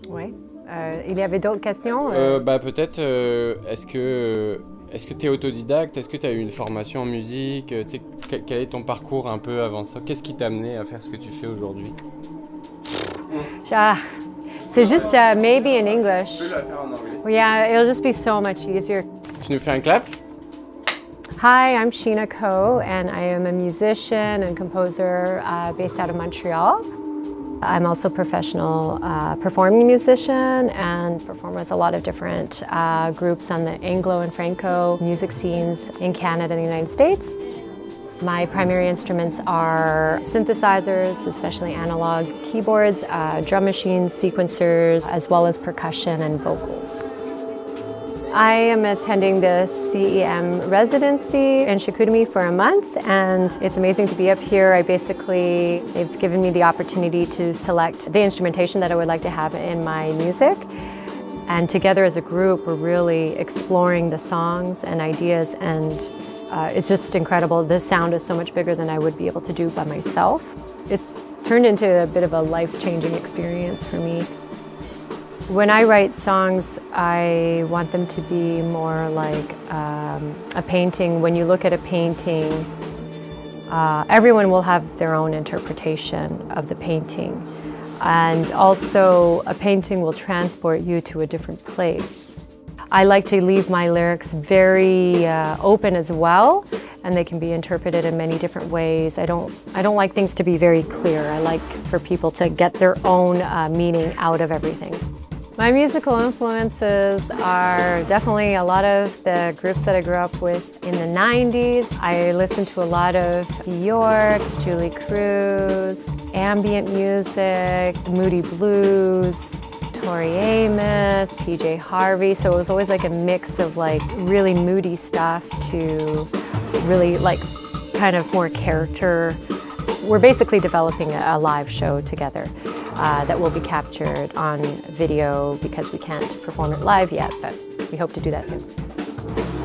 Oui. Il y avait d'autres questions? Peut-être, est-ce que tu es autodidacte? Est-ce que tu as eu une formation en musique? Tu sais, quel est ton parcours un peu avant ça? Qu'est-ce qui t'a amené à faire ce que tu fais aujourd'hui? C'est juste maybe in English. Tu peux la faire en anglais. Yeah, it'll just be so much easier. Tu nous fais un clap? Hi, I'm Sheena Ko, and I am a musician and composer based out of Montreal. I'm also a professional performing musician and perform with a lot of different groups on the Anglo and Franco music scenes in Canada and the United States. My primary instruments are synthesizers, especially analog keyboards, drum machines, sequencers, as well as percussion and vocals. I am attending the CEM residency in Chicoutimi for a month, and it's amazing to be up here. They've given me the opportunity to select the instrumentation that I would like to have in my music. And together as a group, we're really exploring the songs and ideas, and it's just incredible. The sound is so much bigger than I would be able to do by myself. It's turned into a bit of a life-changing experience for me. When I write songs, I want them to be more like a painting. When you look at a painting, everyone will have their own interpretation of the painting. And also, a painting will transport you to a different place. I like to leave my lyrics very open as well, and they can be interpreted in many different ways. I don't like things to be very clear. I like for people to get their own meaning out of everything. My musical influences are definitely a lot of the groups that I grew up with in the 90s. I listened to a lot of Bjork, Julie Cruz, ambient music, Moody Blues, Tori Amos, PJ Harvey. So it was always like a mix of like really moody stuff to really like kind of more character. We're basically developing a live show together that will be captured on video because we can't perform it live yet, but we hope to do that soon.